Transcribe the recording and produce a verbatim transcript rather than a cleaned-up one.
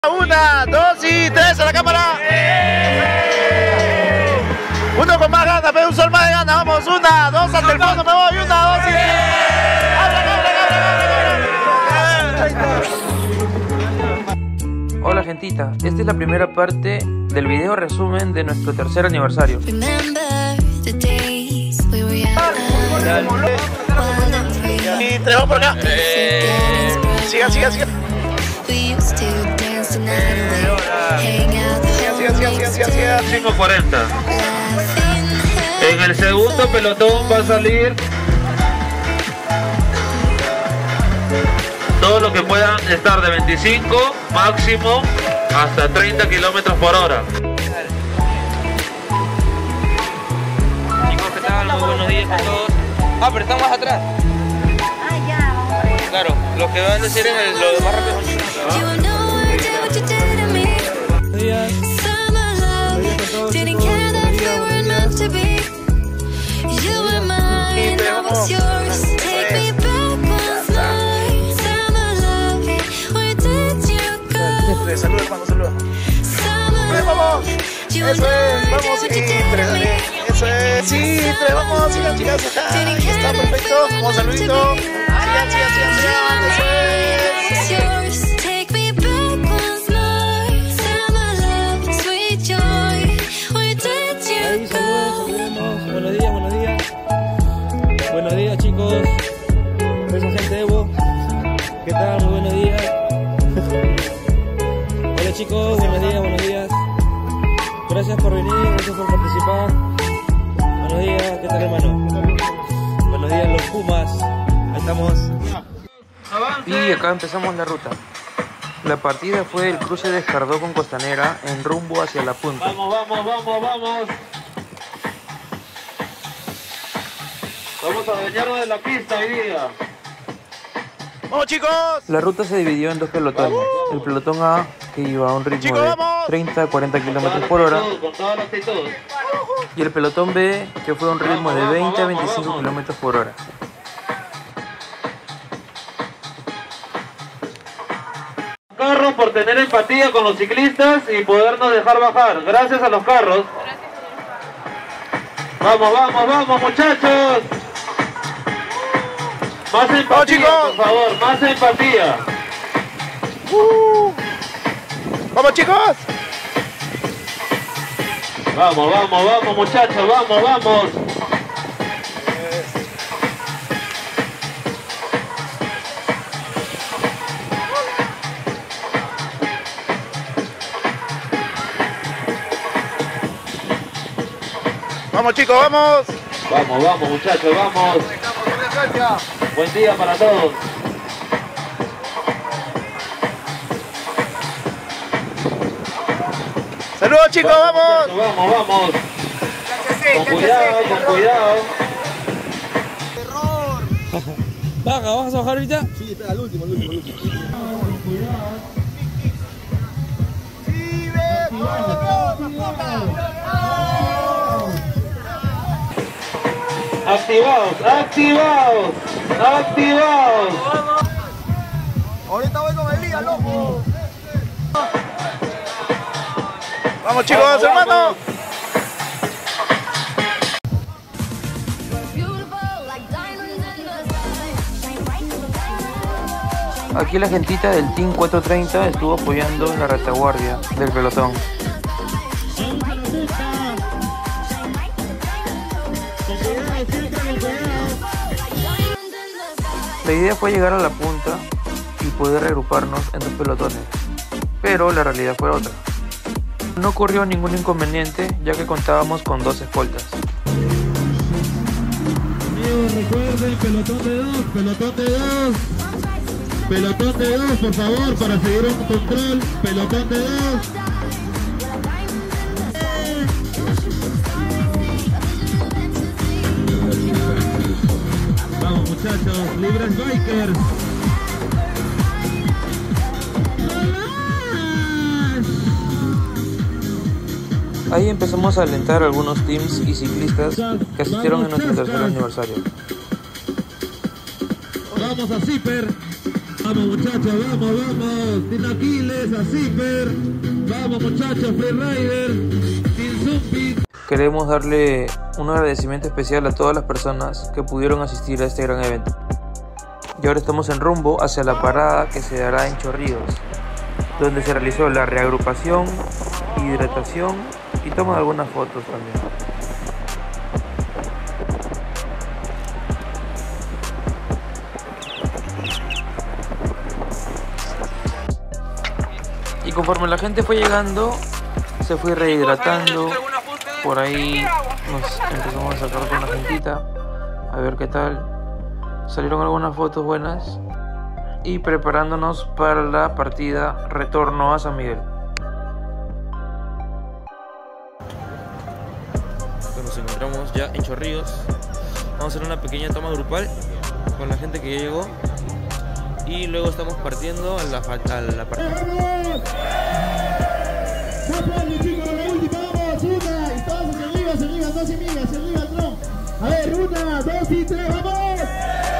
Una, dos y tres a la cámara. Uno con más ganas, pero un sol más de ganas. Vamos, una, dos, hasta el fondo me voy. Una, dos y tres. Hola gentita, esta es la primera parte del video resumen de nuestro tercer aniversario. Y tres vamos por acá. Siga, siga, siga. cinco cuarenta. En el segundo pelotón va a salir todo lo que puedan estar de veinticinco máximo hasta treinta kilómetros por hora. Chicos, ¿qué tal? Muy buenos días a todos. Ah, pero estamos atrás. Ah, ya, vamos a ver. Claro, los que van a decir en el, lo demás rápido son chicos. Saludos, hermano, saludos. Vamos, eso es, vamos, sí, tres, dale. Eso es, sí, tres, vamos, sigan, chicas, acá. Ahí está, perfecto. Vamos, saludito. Sigan, sigan, sigan, sigan, eso es. Ahí, saludos, saludemos. Buenos días, buenos días. Buenos días, chicos. Besos, gente Evo. ¿Qué tal? Muy buenos días. Hola chicos, buenos días, buenos días. Gracias por venir, gracias por participar. Buenos días, ¿qué tal hermano? Buenos días los Pumas. Ahí estamos. Y acá empezamos la ruta. La partida fue el cruce de Escardó con Costanera en rumbo hacia la punta. Vamos, vamos, vamos, vamos. Vamos a adueñarnos de la pista hoy día. ¡Vamos, chicos! La ruta se dividió en dos pelotones. El pelotón A, que iba a un ritmo Chicos, de vamos. treinta a cuarenta kilómetros por hora, Con toda la actitud. y el pelotón B, que fue a un ritmo de veinte a veinticinco kilómetros por hora. Carros por tener empatía con los ciclistas y podernos dejar bajar. Gracias a los carros. Vamos, vamos, vamos, muchachos. Más empatía, chicos. por favor, más empatía. Uh. ¡Vamos, chicos! Vamos, vamos, vamos, muchachos, vamos, vamos. ¡Vamos, chicos, vamos! Vamos, vamos, muchachos, vamos. Buen día para todos. ¡Saludos, chicos, vamos! Muchachos, vamos, vamos. Con cuidado, con cuidado. Baja, ¿vas a bajar ahorita? Sí, espera, al último, al último, al último. Activados, activados, activados. Ahorita voy con el día, loco. ¡Vamos, chicos, Vamos, hermano! vamos. Aquí la gentita del Team cuatrocientos treinta estuvo apoyando en la retaguardia del pelotón. La idea fue llegar a la punta y poder reagruparnos en dos pelotones, pero la realidad fue otra. No ocurrió ningún inconveniente ya que contábamos con dos escoltas. Amigos, recuerden, pelotón de dos, pelotón de dos. Pelotón de dos, por favor, para seguir un control. Pelotón de dos. Vamos, muchachos, libres bikers. Ahí empezamos a alentar a algunos teams y ciclistas que asistieron en nuestro tercer aniversario. Vamos a Zipper. Vamos muchachos, vamos, vamos. Team Aquiles, a Zipper. Vamos muchachos, Freerider. Team Zumbi. Queremos darle un agradecimiento especial a todas las personas que pudieron asistir a este gran evento. Y ahora estamos en rumbo hacia la parada que se dará en Chorrillos, donde se realizó la reagrupación, hidratación y toma de algunas fotos también. Y conforme la gente fue llegando, se fue rehidratando. Por ahí nos empezamos a sacar con la gentita, a ver qué tal. Salieron algunas fotos buenas. Y preparándonos para la partida retorno a San Miguel. Nos encontramos ya en Chorrillos. Vamos a hacer una pequeña toma grupal con la gente que ya llegó. Y luego estamos partiendo a la, a la partida. A ver, una, dos y tres, ¡vamos!